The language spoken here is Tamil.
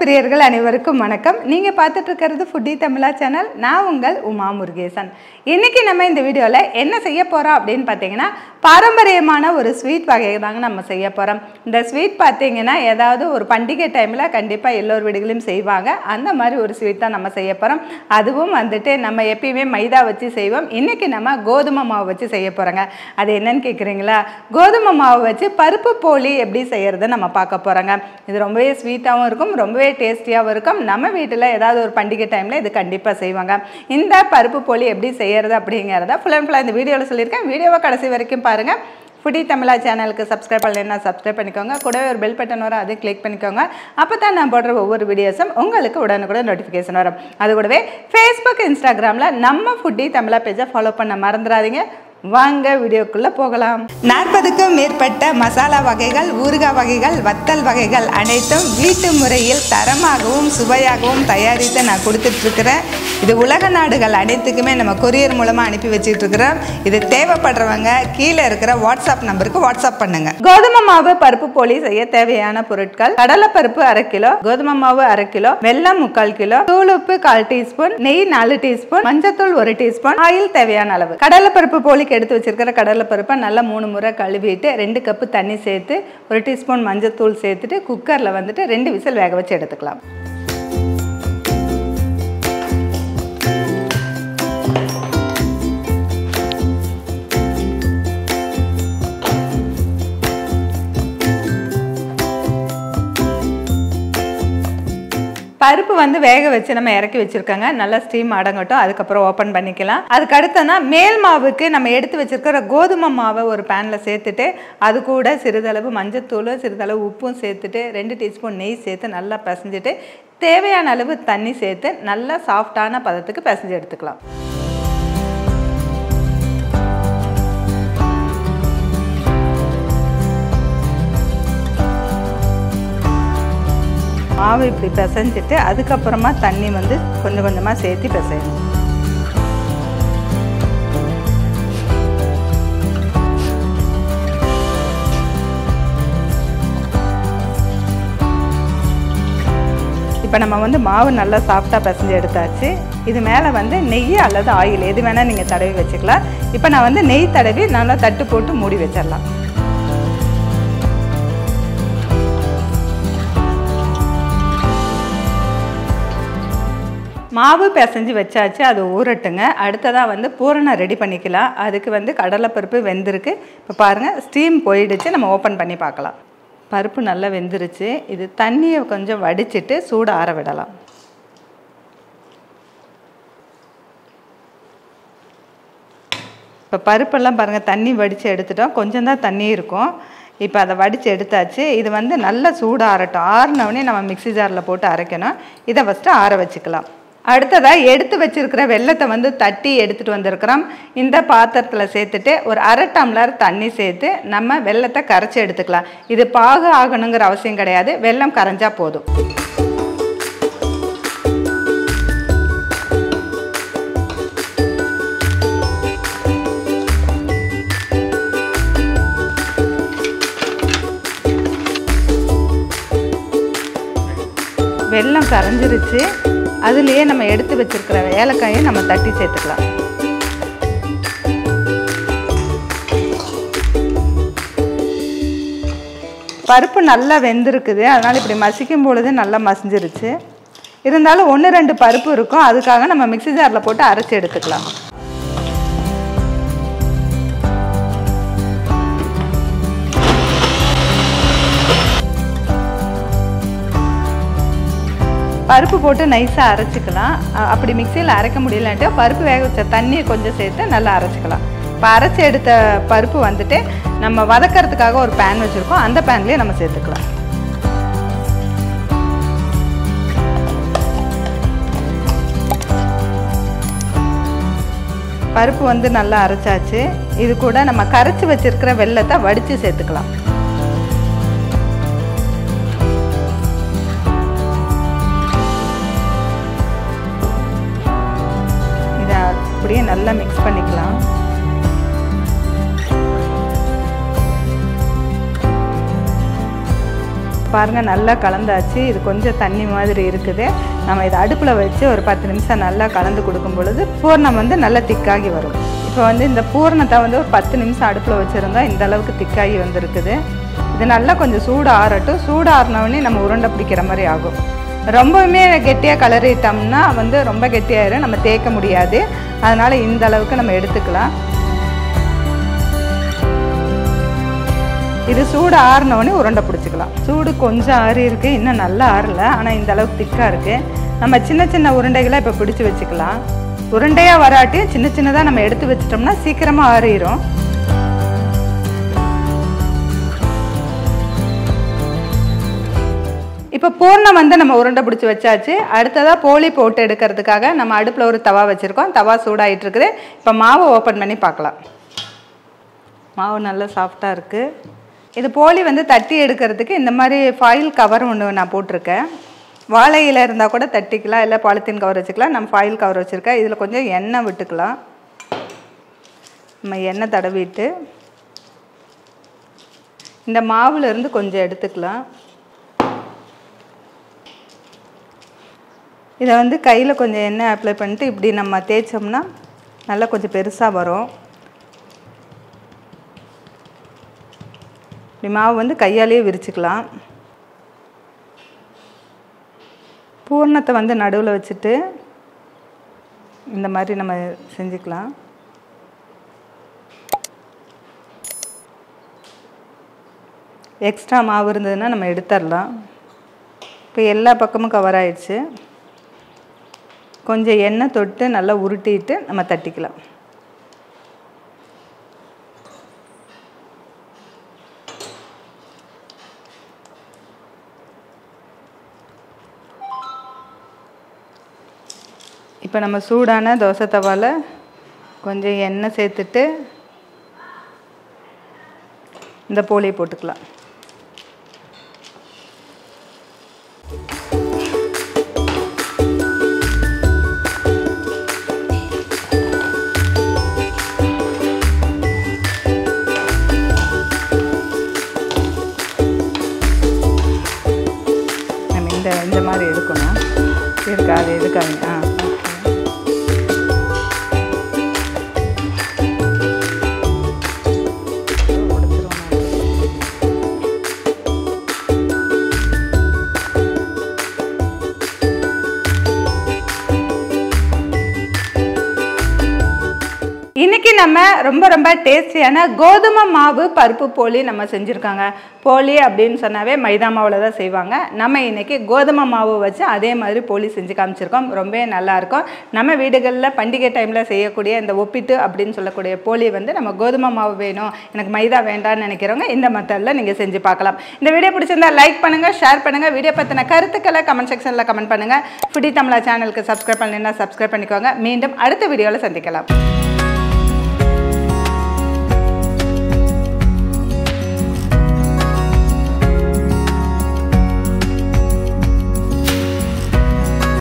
பிரியர்கள் அனைவருக்கும் வணக்கம். நீங்க பார்த்துட்டு இருக்கிறது ஃபுட்டி தமிழா சேனல். நான் உங்கள் உமா முருகேசன். இன்னைக்கு நம்ம இந்த வீடியோல என்ன செய்ய போறோம் அப்படின்னு பார்த்தீங்கன்னா, பாரம்பரியமான ஒரு ஸ்வீட் வகையை தாங்க நம்ம செய்ய போறோம். இந்த ஸ்வீட் பார்த்தீங்கன்னா ஏதாவது ஒரு பண்டிகை டைம்ல கண்டிப்பா எல்லோர் வீடுகளிலும் செய்வாங்க. அந்த மாதிரி ஒரு ஸ்வீட் தான் நம்ம செய்ய போறோம். அதுவும் வந்துட்டு நம்ம எப்பயுமே மைதா வச்சு செய்வோம். இன்னைக்கு நம்ம கோதுமை மாவு வச்சு செய்ய போறோங்க. அது என்னன்னு கேட்குறீங்களா? கோதுமை மாவு வச்சு பருப்பு போலி எப்படி செய்யறதை நம்ம பார்க்க போறோங்க. இது ரொம்பவே ஸ்வீட்டாகவும் இருக்கும், ரொம்பவே டேஸ்டியாகவும் இருக்கும். நம்ம வீட்டில் ஏதாவது ஒரு பண்டிகை டைமில் இது கண்டிப்பாக செய்வாங்க. இந்த பருப்பு போலி எப்படி செய்யறது அப்படிங்கிறத ஃபுல் அண்ட் ஃபுல்லாக இந்த வீடியோவில் சொல்லியிருக்கேன். வீடியோவை கடைசி வரைக்கும் பாருங்கள். ஃபுட்டி தமிழா சேனலுக்கு சப்ஸ்கிரைப் பண்ணலைன்னா சப்ஸ்கிரைப் பண்ணிக்கோங்க. கூடவே ஒரு பெல் பட்டன் வரும், அதையும் கிளிக் பண்ணிக்கோங்க. அப்போ தான் நான் போடுற ஒவ்வொரு வீடியோஸும் உங்களுக்கு உடனுக்குடன் நோட்டிஃபிகேஷன் வரும். அது கூடவே ஃபேஸ்புக், இன்ஸ்டாகிராமில் நம்ம ஃபுட்டி தமிழா பேஜை ஃபாலோ பண்ண மறந்துடாதீங்க. வாங்க வீடியோக்குள்ளே போகலாம். 40க்கும் மேற்பட்ட மசாலா வகைகள், ஊறுகாய் வகைகள், வத்தல் வகைகள் அனைத்தும் வீட்டு முறையில் தரமாகவும் சுவையாகவும் தயாரித்து நான் கொடுத்துட்ருக்கிறேன். இது உலக நாடுகள் அனைத்துக்குமே நம்ம கொரியர் மூலமாக அனுப்பி வச்சுட்ருக்கிறோம். இது தேவைப்படுறவங்க கீழே இருக்கிற வாட்ஸ்அப் நம்பருக்கு வாட்ஸ்அப் பண்ணுங்க. கோதுமை மாவு பருப்பு போலி செய்ய தேவையான பொருட்கள்: கடலைப்பருப்பு 1/2 கிலோ, கோதுமை மாவு 1/2 கிலோ, வெல்லம் 3/4 கிலோ, தூளுப்பு 1/4 டீஸ்பூன், நெய் 4 டீஸ்பூன், மஞ்சத்தூள் 1 டீஸ்பூன், ஆயில் தேவையான அளவு. கடலைப்பருப்பு போலி எடுத்து வச்சிருக்கிற கடலை பருப்பை நல்லா 3 முறை கழுவிட்டு 2 கப்பு தண்ணி சேர்த்து 1 டீஸ்பூன் மஞ்சத்தூள் சேர்த்துட்டு குக்கரில் வந்துட்டு 2 விசில் வேக வச்சு எடுத்துக்கலாம். பருப்பு வந்து வேக வச்சு நம்ம இறக்கி வச்சுருக்காங்க. நல்லா ஸ்டீம் அடங்கட்டும், அதுக்கப்புறம் ஓப்பன் பண்ணிக்கலாம். அதுக்கு அடுத்தனா மேல் மாவுக்கு நம்ம எடுத்து வச்சுருக்கிற கோதுமை மாவை ஒரு பேனில் சேர்த்துட்டு அது கூட சிறிதளவு மஞ்சத்தூள், சிறிதளவு உப்பும் சேர்த்துட்டு 2 டீஸ்பூன் நெய் சேர்த்து நல்லா பிசைஞ்சிட்டு தேவையான அளவு தண்ணி சேர்த்து நல்லா சாஃப்டான பதத்துக்கு பிசைஞ்சு எடுத்துக்கலாம். மாவு இப்படி பிசைஞ்சிட்டு அதுக்கப்புறமா தண்ணி வந்து கொஞ்சம் கொஞ்சமாக சேர்த்து பிசையணும். இப்போ நம்ம வந்து மாவு நல்லா சாஃப்டாக பிசைஞ்சு எடுத்தாச்சு. இது மேலே வந்து நெய் அல்லது ஆயில் எது வேணால் நீங்கள் தடவி வச்சுக்கலாம். இப்போ நான் வந்து நெய் தடவி நல்லா தட்டு போட்டு மூடி வச்சிடலாம். மாவு பிசைஞ்சு வச்சாச்சு, அது ஊறட்டுங்க. அடுத்ததாக வந்து பூரணம் ரெடி பண்ணிக்கலாம். அதுக்கு வந்து கடலைப்பருப்பு வெந்திருக்கு. இப்போ பாருங்கள், ஸ்டீம் போயிடுச்சு. நம்ம ஓப்பன் பண்ணி பார்க்கலாம். பருப்பு நல்லா வெந்துருச்சு. இது தண்ணியை கொஞ்சம் வடிச்சிட்டு சூடு ஆற விடலாம். இப்போ பருப்பெல்லாம் பாருங்கள், தண்ணி வடித்து எடுத்துட்டோம். கொஞ்சம் தான் தண்ணி இருக்கும். இப்போ அதை வடித்து எடுத்தாச்சு. இது வந்து நல்லா சூடு ஆறட்டும். ஆறினவுடனே நம்ம மிக்ஸி ஜாரில் போட்டு அரைக்கணும். இதை ஃபஸ்ட்டு ஆற வச்சுக்கலாம். அடுத்ததாக எடுத்து வச்சுருக்கிற வெல்லத்தை வந்து தட்டி எடுத்துகிட்டு வந்திருக்கிறோம். இந்த பாத்திரத்தில் சேர்த்துட்டு ஒரு 1/2 டம்ளர் தண்ணி சேர்த்து நம்ம வெல்லத்தை கரைச்சி எடுத்துக்கலாம். இது பாகு ஆகணுங்கிற அவசியம் கிடையாது, வெல்லம் கரைஞ்சா போதும். வெல்லம் கரைஞ்சிருச்சு. அதுலேயே நம்ம எடுத்து வச்சிருக்கிற ஏலக்காயை நம்ம தட்டி சேர்த்துக்கலாம். பருப்பு நல்லா வெந்திருக்குது, அதனால் இப்படி மசிக்கும் பொழுது நல்லா மசிஞ்சிருச்சு. இருந்தாலும் 1-2 பருப்பு இருக்கும், அதுக்காக நம்ம மிக்ஸி ஜாரில் போட்டு அரைச்சி எடுத்துக்கலாம். பருப்பு போட்டு நைஸாக அரைச்சிக்கலாம். அப்படி மிக்சியில் அரைக்க முடியலன்ட்டு பருப்பு வேக வச்ச தண்ணியை கொஞ்சம் சேர்த்து நல்லா அரைச்சிக்கலாம். இப்போ அரைச்சி எடுத்த பருப்பு வந்துட்டு நம்ம வதக்கிறதுக்காக ஒரு பேன் வச்சுருக்கோம். அந்த பேன்லேயே நம்ம சேர்த்துக்கலாம். பருப்பு வந்து நல்லா அரைச்சாச்சு. இது கூட நம்ம கரைச்சி வச்சுருக்கிற வெல்லத்தை வடித்து சேர்த்துக்கலாம். அப்படியே நல்லா மிக்ஸ் பண்ணிக்கலாம். பாருங்கள் நல்லா கலந்தாச்சு. இது கொஞ்சம் தண்ணி மாதிரி இருக்குது. நம்ம இதை அடுப்பில் வச்சு ஒரு 10 நிமிஷம் நல்லா கலந்து கொடுக்கும் பொழுது பூர்ணம் வந்து நல்லா திக்காகி வரும். இப்போ வந்து இந்த பூர்ணத்தை வந்து ஒரு 10 நிமிஷம் அடுப்பில் வச்சுருந்தா இந்த அளவுக்கு திக்காகி வந்துருக்குது. இது நல்லா கொஞ்சம் சூடு ஆறட்டும். சூடு ஆறினோடனே நம்ம உருண்டை பிடிக்கிற மாதிரி ஆகும். ரொம்பவுமே கெட்டியாக கலரிட்டோம்னா வந்து ரொம்ப கெட்டியாயிரும், நம்ம தேய்க்க முடியாது. அதனால் இந்த அளவுக்கு நம்ம எடுத்துக்கலாம். இது சூடு ஆறினோடனே உருண்டை பிடிச்சிக்கலாம். சூடு கொஞ்சம் ஆறி இருக்குது, இன்னும் நல்லா ஆறலை. ஆனால் இந்த அளவுக்கு திக்காக இருக்குது. நம்ம சின்ன சின்ன உருண்டைகளை இப்போ பிடிச்சி வச்சுக்கலாம். உருண்டையாக வராட்டியும் சின்ன சின்னதாக நம்ம எடுத்து வச்சிட்டோம்னா சீக்கிரமாக ஆறிடும். இப்போ பூர்ணம் வந்து நம்ம உருண்டை பிடிச்சி வச்சாச்சு. அடுத்ததாக போலி போட்டு எடுக்கிறதுக்காக நம்ம அடுப்பில் ஒரு தவா வச்சுருக்கோம். தவா சூடாகிட்டு இருக்குது. இப்போ மாவை ஓப்பன் பண்ணி பார்க்கலாம். மாவு நல்லா சாஃப்டாக இருக்குது. இது போலி வந்து தட்டி எடுக்கிறதுக்கு இந்த மாதிரி ஃபாயில் கவர் ஒன்று நான் போட்டிருக்கேன். வாழை இலை இருந்தால் கூட தட்டிக்கலாம், இல்லை பாலித்தீன் கவர் வச்சுக்கலாம். நம்ம ஃபாயில் கவர் வச்சுருக்கேன். இதில் கொஞ்சம் எண்ணெய் விட்டுக்கலாம். நம்ம எண்ணெய் தடவிட்டு இந்த மாவுலேருந்து கொஞ்சம் எடுத்துக்கலாம். இதை வந்து கையில் கொஞ்சம் எண்ணெய் அப்ளை பண்ணிட்டு இப்படி நம்ம தேய்ச்சோம்னா நல்லா கொஞ்சம் பெருசாக வரும். இப்படி மாவு வந்து கையாலேயே விரிச்சுக்கலாம். பூர்ணத்தை வந்து நடுவில் வச்சுட்டு இந்த மாதிரி நம்ம செஞ்சுக்கலாம். எக்ஸ்ட்ரா மாவு இருந்ததுன்னா நம்ம எடுத்துடலாம். இப்போ எல்லா பக்கமும் கவர் ஆயிடுச்சு. கொஞ்சம் எண்ணெய் தொட்டு நல்லா உருட்டிட்டு நம்ம தட்டிக்கலாம். இப்போ நம்ம சூடான தோசை தவாவில் கொஞ்சம் எண்ணெய் சேர்த்துட்டு இந்த போலியை போட்டுக்கலாம். இந்த மாதிரி எடுக்கணும். இருக்கா அது எடுக்காங்க. இன்னைக்கு நம்ம ரொம்ப டேஸ்டியான கோதுமை மாவு பருப்பு போலி நம்ம செஞ்சுருக்காங்க. போலி அப்படின்னு சொன்னாவே மைதா மாவில் தான் செய்வாங்க. நம்ம இன்னைக்கு கோதுமை மாவு வச்சு அதே மாதிரி போலி செஞ்சு காமிச்சிருக்கோம். ரொம்பவே நல்லாயிருக்கும். நம்ம வீடுகளில் பண்டிகை டைமில் செய்யக்கூடிய இந்த ஒப்பிட்டு அப்படின்னு சொல்லக்கூடிய போலி வந்து நம்ம கோதுமை மாவு வேணும், எனக்கு மைதா வேண்டாம்னு நினைக்கிறவங்க இந்த மெத்தடில் நீங்கள் செஞ்சு பார்க்கலாம். இந்த வீடியோ பிடிச்சிருந்தா லைக் பண்ணுங்கள், ஷேர் பண்ணுங்கள். வீடியோ பற்றின கருத்துக்களை கமெண்ட் செக்ஷனில் கமெண்ட் பண்ணுங்கள். ஃபுடி தமிழா சேனலுக்கு சப்ஸ்கிரைப் பண்ணலைன்னா சப்ஸ்கிரைப் பண்ணிக்கோங்க. மீண்டும் அடுத்த வீடியோவில் சந்திக்கலாம்.